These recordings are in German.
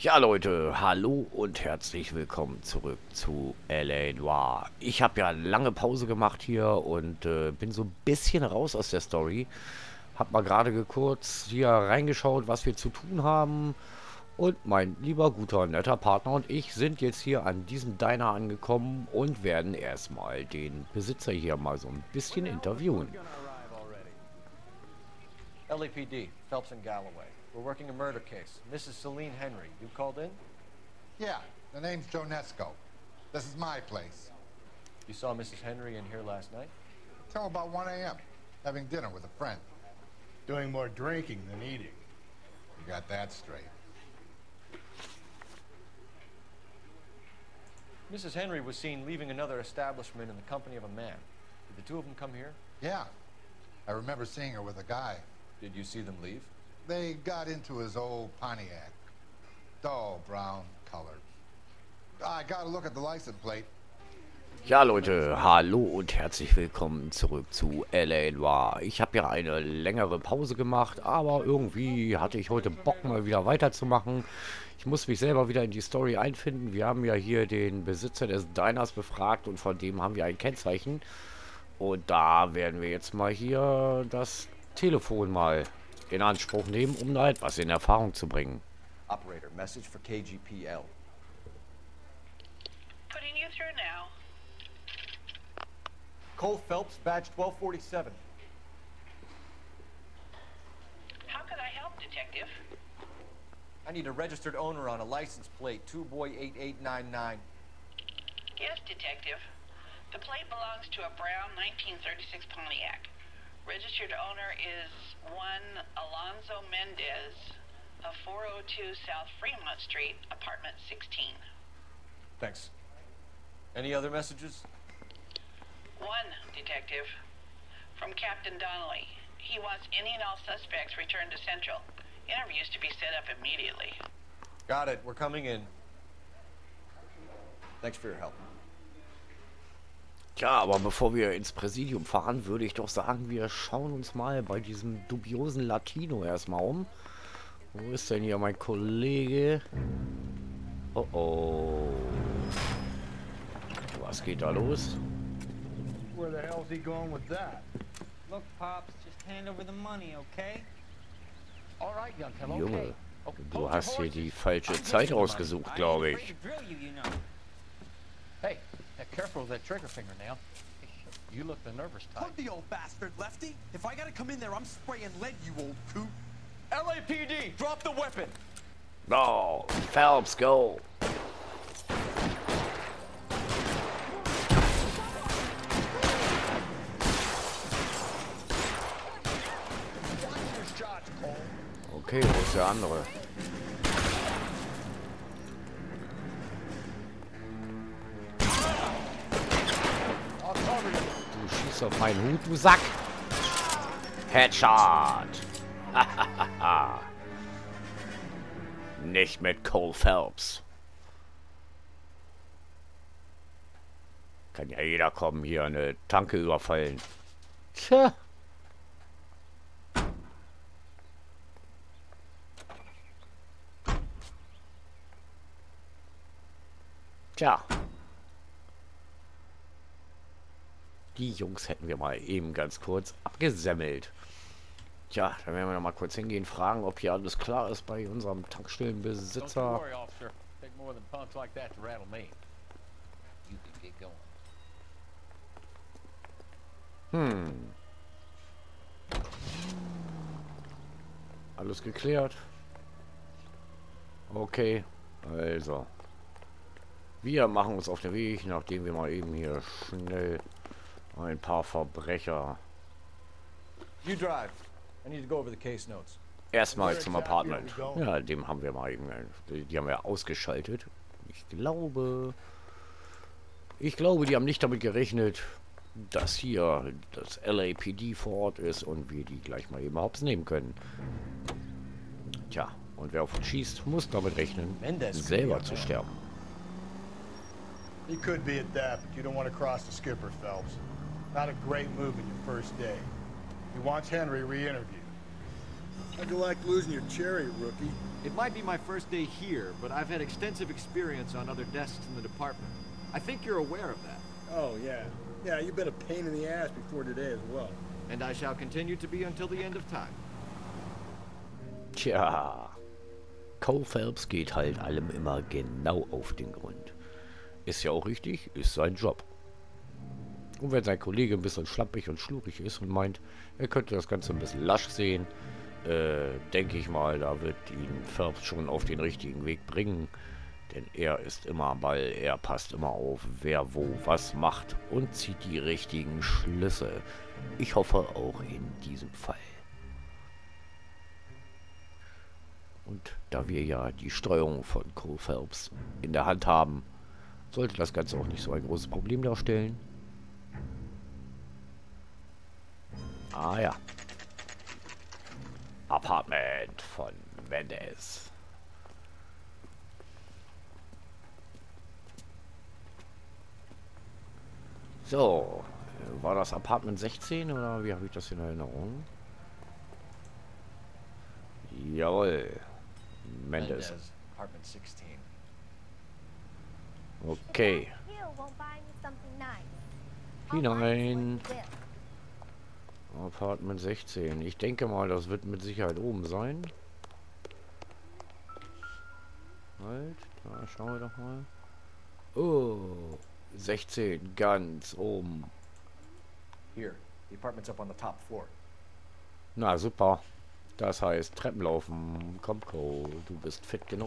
Ja Leute, hallo und herzlich willkommen zurück zu L.A. Noire. Ich habe ja lange Pause gemacht hier und bin so ein bisschen raus aus der Story. Hab mal gerade kurz hier reingeschaut, was wir zu tun haben. Und mein lieber, guter, netter Partner und ich sind jetzt hier an diesem Diner angekommen und werden erstmal den Besitzer hier mal so ein bisschen interviewen. LAPD, Phelps and Galloway. We're working a murder case. Mrs. Celine Henry, you called in? Yeah, the name's Jonesco. This is my place. You saw Mrs. Henry in here last night? Till about 1 a.m., having dinner with a friend. Doing more drinking than eating. You got that straight. Mrs. Henry was seen leaving another establishment in the company of a man. Did the two of them come here? Yeah, I remember seeing her with a guy. Did you see them leave? They got into his old Pontiac. Dull brown color. I got a look at the license plate. Ja Leute, hallo und herzlich willkommen zurück zu L.A. Noire. Ich habe ja eine längere Pause gemacht, aber irgendwie hatte ich heute Bock mal wieder weiterzumachen. Ich muss mich selber wieder in die Story einfinden. Wir haben ja hier den Besitzer des Diners befragt und von dem haben wir ein Kennzeichen. Und da werden wir jetzt mal hier das Telefon mal in Anspruch nehmen, um da etwas in Erfahrung zu bringen. Operator, message for KGPL. Putting you through now. Cole Phelps, badge 1247. How could I help, Detective? I need a registered owner on a license plate, 2boy8899. Yes, Detective. The plate belongs to a brown 1936 Pontiac. Registered owner is one Alonzo Mendez of 402 South Fremont Street, apartment 16. Thanks. Any other messages? One, Detective. From Captain Donnelly. He wants any and all suspects returned to Central. Interviews to be set up immediately. Got it. We're coming in. Thanks for your help. Ja, aber bevor wir ins Präsidium fahren, würde ich doch sagen, wir schauen uns mal bei diesem dubiosen Latino erstmal um. Wo ist denn hier mein Kollege? Oh oh. Was geht da los? Where the hell's he going with that? Look, Pops, just hand over the money, okay? All right, young fellow. Junge, Okay. du hast hier die falsche Zeit ausgesucht, glaube I ain't ich. afraid to drill you, you know. Hey, careful with that trigger finger now. You look the nervous type. Plug the old bastard, Lefty. If I gotta come in there, I'm spraying lead, you old coot. LAPD, drop the weapon! Oh, Phelps, go! Okay, wo ist der andere? Du schießt auf meinen Hut, du Sack! Headshot! Nicht mit Cole Phelps. Kann ja jeder kommen, hier eine Tanke überfallen. Tja. Tja. Die Jungs hätten wir mal eben ganz kurz abgesemmelt. Tja, dann werden wir noch mal kurz hingehen, fragen, ob hier alles klar ist bei unserem Don't you Tankstellenbesitzer. worry, officer. Take more than punks like that to rattle me. You can get going. Alles geklärt. Okay, also. Wir machen uns auf den Weg, nachdem wir mal eben hier schnell ein paar Verbrecher You drive. I need to go over the case notes. erstmal zum Apartment. Ja, dem haben wir mal eben, die haben wir ausgeschaltet. Ich glaube, die haben nicht damit gerechnet, dass hier das LAPD vor Ort ist und wir die gleich mal eben hops nehmen können. Tja, und wer auf uns schießt, muss damit rechnen, selber zu sterben. He could be at that, but you don't want to cross the skipper, Phelps. Not a great move in your first day. He wants Henry re-interviewed. How'd you like losing your cherry, rookie? It might be my first day here, but I've had extensive experience on other desks in the department. I think you're aware of that. Oh, yeah. Yeah, you've been a pain in the ass before today as well. And I shall continue to be until the end of time. Tja, Cole Phelps geht halt allem immer genau auf den Grund. Ist ja auch richtig, ist sein Job. Und wenn sein Kollege ein bisschen schlappig und schlurig ist und meint, er könnte das Ganze ein bisschen lasch sehen, denke ich mal, da wird ihn Phelps schon auf den richtigen Weg bringen. Denn er ist immer am Ball, er passt immer auf, wer wo was macht und zieht die richtigen Schlüsse. Ich hoffe auch in diesem Fall. Und da wir ja die Steuerung von Cole Phelps in der Hand haben, sollte das Ganze auch nicht so ein großes Problem darstellen. Ah ja. Apartment von Mendez. So, war das Apartment 16 oder wie habe ich das in Erinnerung? Jawohl. Mendez. Apartment 16. Okay. Hinein. Apartment 16. Ich denke mal, das wird mit Sicherheit oben sein. Halt, da schauen wir doch mal. Oh, 16, ganz oben. Here, the apartment's up on the top floor. Na super. Das heißt Treppenlaufen. Komm, Cole, du bist fit genug.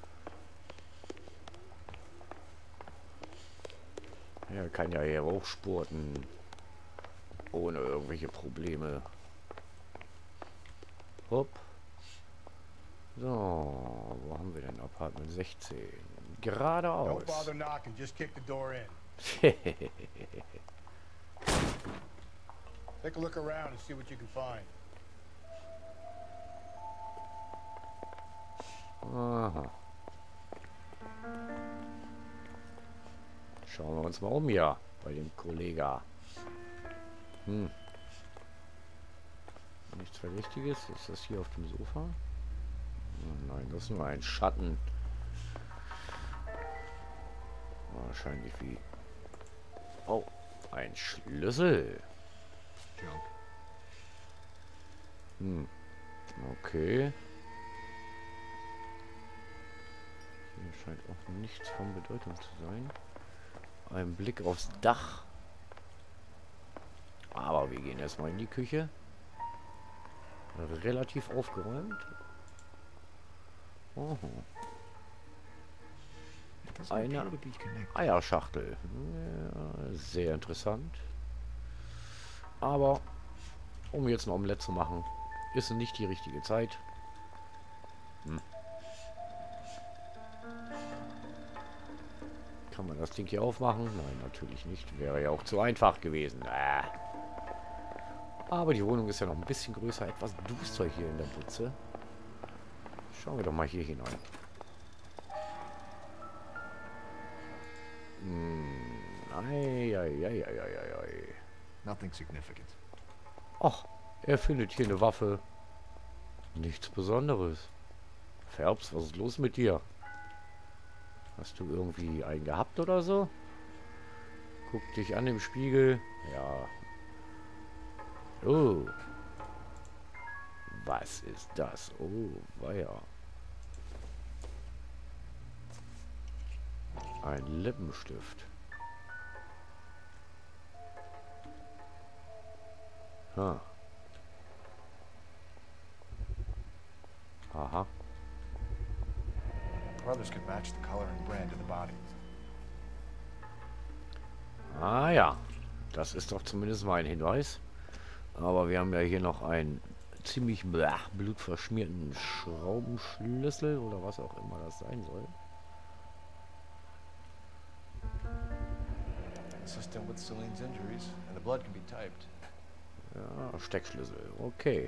Er kann ja hier hochspurten. Ohne irgendwelche Probleme. Hopp. So, wo haben wir denn Apartment 16? Geradeaus. Don't bother knocking, just kick the door in. Take a look around and see what you can find. Aha. Schauen wir uns mal um hier bei dem Kollegen. Nichts Verdächtiges. Ist das hier auf dem Sofa? Oh nein, das ist nur ein Schatten. Wahrscheinlich wie... Oh, ein Schlüssel. Okay. Hier scheint auch nichts von Bedeutung zu sein. Ein Blick aufs Dach. Aber wir gehen erstmal in die Küche. Relativ aufgeräumt. Oh. Eine Eierschachtel. Ja, sehr interessant. Aber um jetzt ein Omelett zu machen, ist nicht die richtige Zeit. Kann man das Ding hier aufmachen? Nein, natürlich nicht. Wäre ja auch zu einfach gewesen. Aber die Wohnung ist ja noch ein bisschen größer, etwas duster hier in der Butze. Schauen wir doch mal hier hinein. Nothing significant. Ach, er findet hier eine Waffe. Nichts Besonderes. Phelps, was ist los mit dir? Hast du irgendwie einen gehabt oder so? Guck dich an im Spiegel. Ja. Oh. Was ist das? Oh, weia. Ein Lippenstift. Ha. Aha. Brothers could match the color and brand of the body. Ah ja. Das ist doch zumindest mal ein Hinweis. Aber wir haben ja hier noch einen ziemlich blutverschmierten Schraubenschlüssel oder was auch immer das sein soll. Consistent with Celine's injuries, and the blood can be typed. Ja, Steckschlüssel. Okay.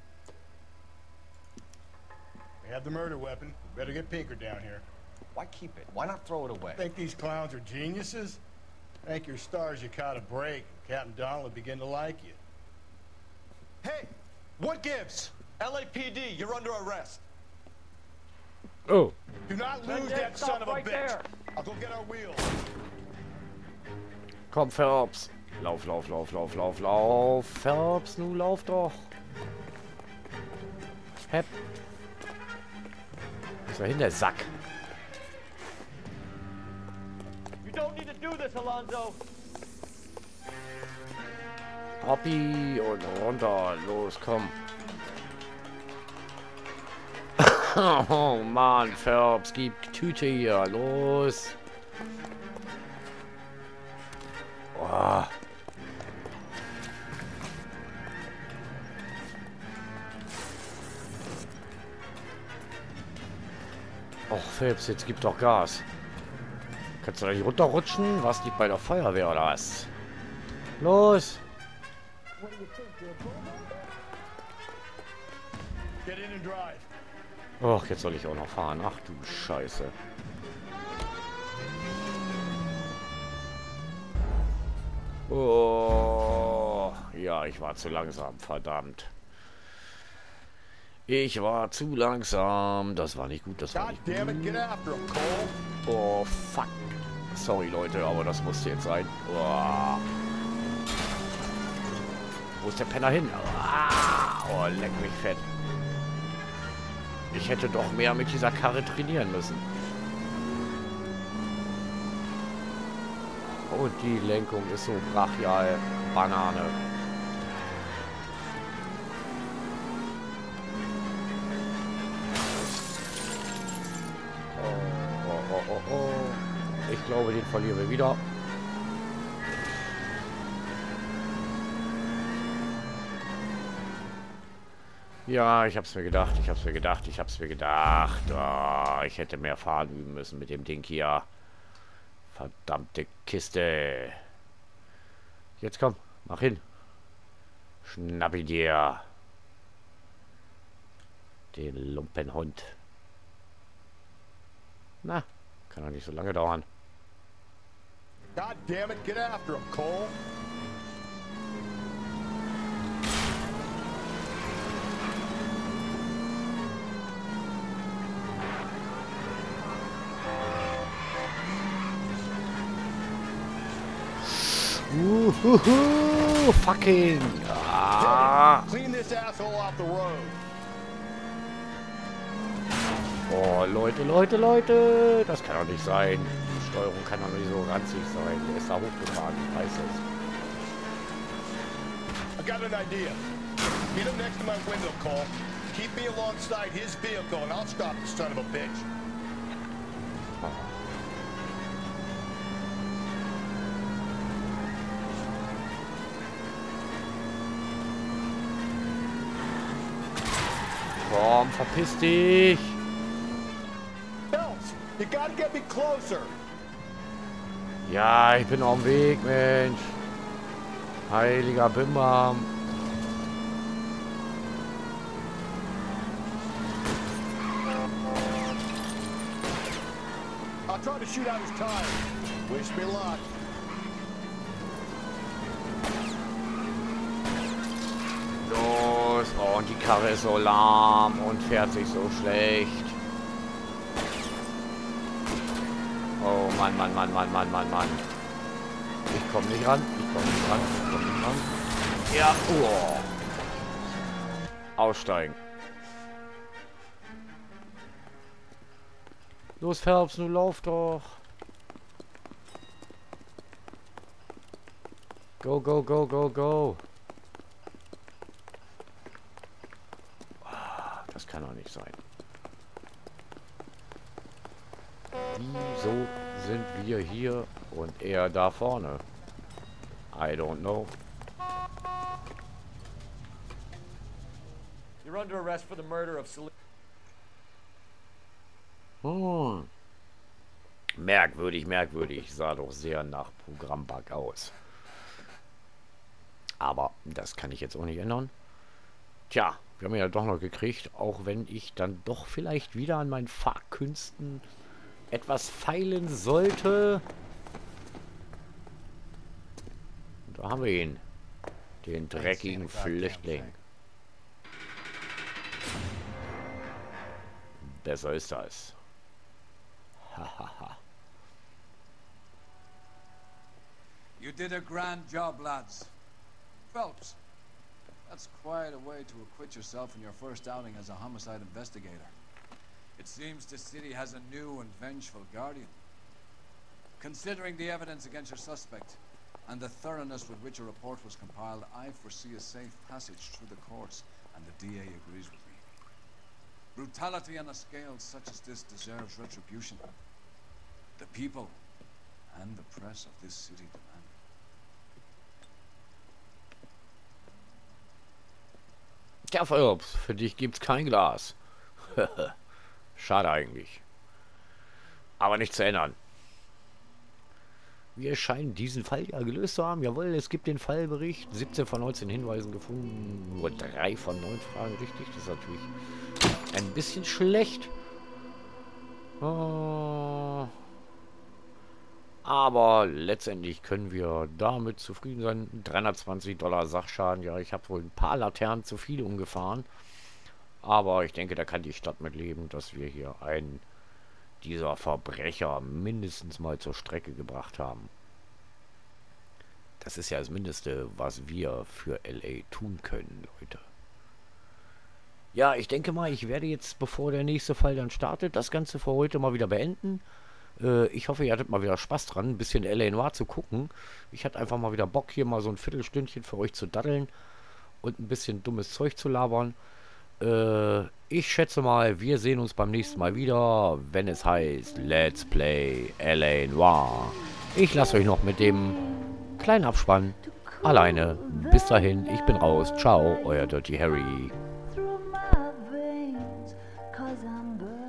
We have the murder weapon. Better get Pinker down here. Why keep it? Why not throw it away? Think these clowns are geniuses? Thank your stars you caught a break. Captain Donald will begin to like you. Hey, what gives? LAPD, you're under arrest. Oh. Do not lose that son of a bitch. I'll go get our wheels. Komm, Phelps. Lauf, lauf, lauf, lauf, lauf, lauf. Phelps, nu lauf doch. Hepp. Ist da hin, der Sack. You don't need to do this, Alonzo. Hoppi und runter. Los, komm. Oh Mann, Phelps, gib Tüte hier. Los. Oh. Och, Phelps, jetzt gib doch Gas. Kannst du da nicht runterrutschen? Was, nicht bei der Feuerwehr oder was? Los! Get in and drive. Och, jetzt soll ich auch noch fahren. Ach du Scheiße. Oh, ja, ich war zu langsam, verdammt. Ich war zu langsam. Das war nicht gut, das war God nicht gut. damn it, get after him, Cole. Oh, fuck. Sorry, Leute, aber das musste jetzt sein. Oh. Wo ist der Penner hin? Oh, leck mich fett. Ich hätte doch mehr mit dieser Karre trainieren müssen. Und die Lenkung ist so brachial. Banane. Oh. Ich glaube, den verlieren wir wieder. Ja, ich hab's mir gedacht. Ich hätte mehr fahren üben müssen mit dem Ding hier. Verdammte Kiste. Jetzt komm, mach hin. Schnapp ihn dir. Den Lumpenhund. Na, kann doch nicht so lange dauern. God damn it, get after him, Cole. Fucking. Ah. Clean this asshole off the road. Oh, Leute. Das kann doch nicht sein. Die Steuerung kann doch nicht so ranzig sein. Der ist da hochgefahren, ich weiß es. I got an idea. Get him next to my window, Cole. Keep me alongside his vehicle and I'll stop the son of a bitch. Komm, verpiss dich. Phelps, you gotta get me closer. Ja, ich bin auf dem Weg, Mensch. Heiliger Bimbam. I'll try to shoot out his tire. Wish me luck. Los. Oh, und die Karre ist so lahm und fährt sich so schlecht. Oh, Mann. Ich komme nicht ran. Ja. Oh. Aussteigen. Los, Phelps, nun lauf doch. Go. Das kann doch nicht sein. Wieso sind wir hier und er da vorne? I don't know. You're under arrest for the murder of Celine. Merkwürdig. Sah doch sehr nach Programmbug aus. Aber das kann ich jetzt auch nicht ändern. Tja, wir haben ihn ja doch noch gekriegt, auch wenn ich dann doch vielleicht wieder an meinen Fahrkünsten etwas feilen sollte. Und da haben wir ihn. Den dreckigen Flüchtling. So ist das. Hahaha. You did a grand job, lads. Phelps, that's quite a way to acquit yourself in your first outing as a homicide investigator. It seems the city has a new and vengeful guardian. Considering the evidence against your suspect, and the thoroughness with which a report was compiled, I foresee a safe passage through the courts, and the DA agrees with me. Brutality on a scale such as this deserves retribution. The people and the press of this city demand it. Tja, Phelps, für dich gibt's kein Glas. Schade eigentlich. Aber nicht zu ändern. Wir scheinen diesen Fall ja gelöst zu haben. Jawohl, es gibt den Fallbericht. 17 von 19 Hinweisen gefunden. Nur 3 von 9 Fragen richtig. Das ist natürlich ein bisschen schlecht. Aber letztendlich können wir damit zufrieden sein. $320 Sachschaden. Ja, ich habe wohl ein paar Laternen zu viel umgefahren. Aber ich denke, da kann die Stadt mit leben, dass wir hier einen dieser Verbrecher mindestens mal zur Strecke gebracht haben. Das ist ja das Mindeste, was wir für LA tun können, Leute. Ja, ich denke mal, ich werde jetzt, bevor der nächste Fall dann startet, das Ganze für heute mal wieder beenden. Ich hoffe, ihr hattet mal wieder Spaß dran, ein bisschen LA Noire zu gucken. Ich hatte einfach mal wieder Bock, hier mal so ein Viertelstündchen für euch zu daddeln und ein bisschen dummes Zeug zu labern. Ich schätze mal, wir sehen uns beim nächsten Mal wieder, wenn es heißt Let's Play LA Noire. Ich lasse euch noch mit dem kleinen Abspann alleine. Bis dahin, ich bin raus. Ciao, euer Dirty Harry.